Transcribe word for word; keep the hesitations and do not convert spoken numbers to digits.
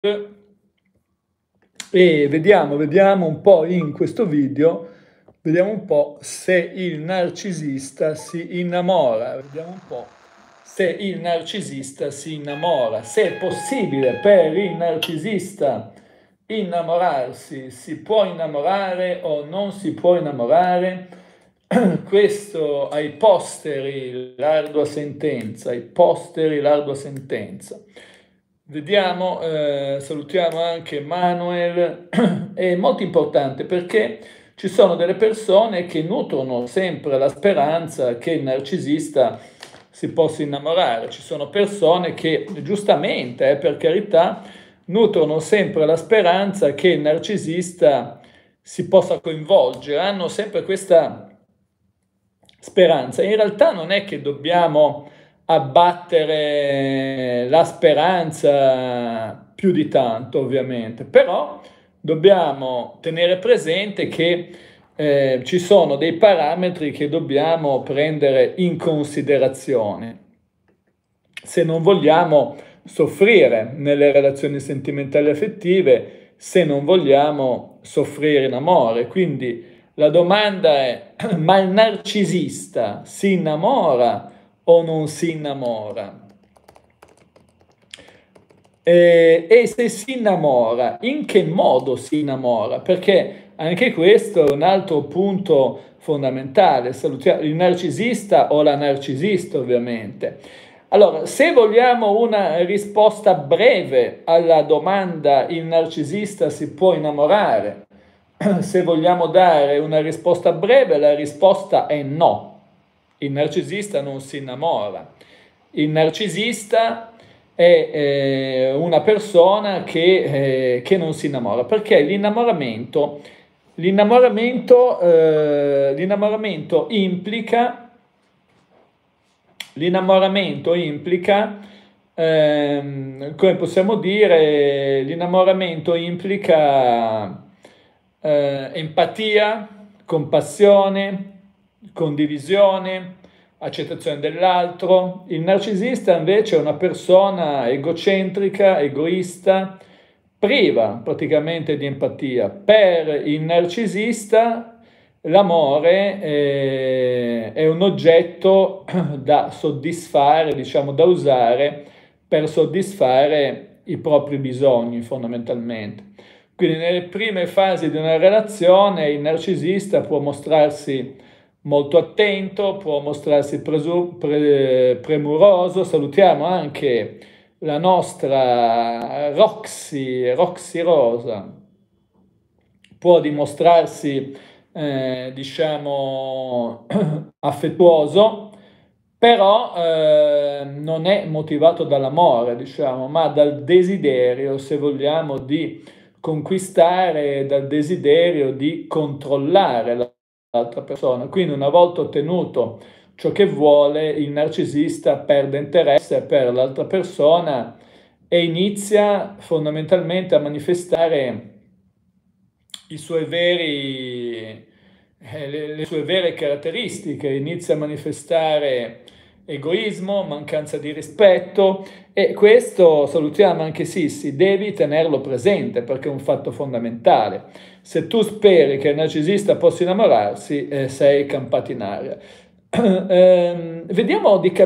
e vediamo, vediamo un po' in questo video, vediamo un po' se il narcisista si innamora, vediamo un po' se il narcisista si innamora, se è possibile per il narcisista innamorarsi, si può innamorare o non si può innamorare. Questo ai posteri l'ardua sentenza, ai posteri l'ardua sentenza. Vediamo, eh, salutiamo anche Manuel, è molto importante perché ci sono delle persone che nutrono sempre la speranza che il narcisista si possa innamorare, ci sono persone che giustamente, eh, per carità, nutrono sempre la speranza che il narcisista si possa coinvolgere, hanno sempre questa speranza. In realtà non è che dobbiamo abbattere la speranza più di tanto, ovviamente, però dobbiamo tenere presente che eh, ci sono dei parametri che dobbiamo prendere in considerazione se non vogliamo soffrire nelle relazioni sentimentali e affettive, se non vogliamo soffrire in amore. Quindi la domanda è: ma il narcisista si innamora o non si innamora? E, e se si innamora, in che modo si innamora? Perché anche questo è un altro punto fondamentale. Salutiamo il narcisista o la narcisista, ovviamente. Allora, se vogliamo una risposta breve alla domanda il narcisista si può innamorare, se vogliamo dare una risposta breve, la risposta è no. Il narcisista non si innamora. Il narcisista è eh, una persona che, eh, che non si innamora, perché l'innamoramento, l'innamoramento, eh, l'innamoramento implica, l'innamoramento implica, ehm, come possiamo dire, l'innamoramento implica eh, empatia, compassione, condivisione, accettazione dell'altro. Il narcisista invece è una persona egocentrica, egoista, priva praticamente di empatia. Per il narcisista l'amore è, è un oggetto da soddisfare, diciamo da usare per soddisfare i propri bisogni fondamentalmente. Quindi nelle prime fasi di una relazione il narcisista può mostrarsi molto attento, può mostrarsi presu- pre- premuroso. Salutiamo anche la nostra Roxy, Roxy Rosa, può dimostrarsi eh, diciamo affettuoso, però eh, non è motivato dall'amore, diciamo, ma dal desiderio, se vogliamo, di conquistare, dal desiderio di controllare l'altra persona. Quindi una volta ottenuto ciò che vuole, il narcisista perde interesse per l'altra persona e inizia fondamentalmente a manifestare i suoi veri, eh, le, le sue vere caratteristiche, inizia a manifestare egoismo, mancanza di rispetto, e questo, salutiamo anche Sissi, devi tenerlo presente perché è un fatto fondamentale. Se tu speri che il narcisista possa innamorarsi, eh, sei campato in aria. Eh, vediamo di capire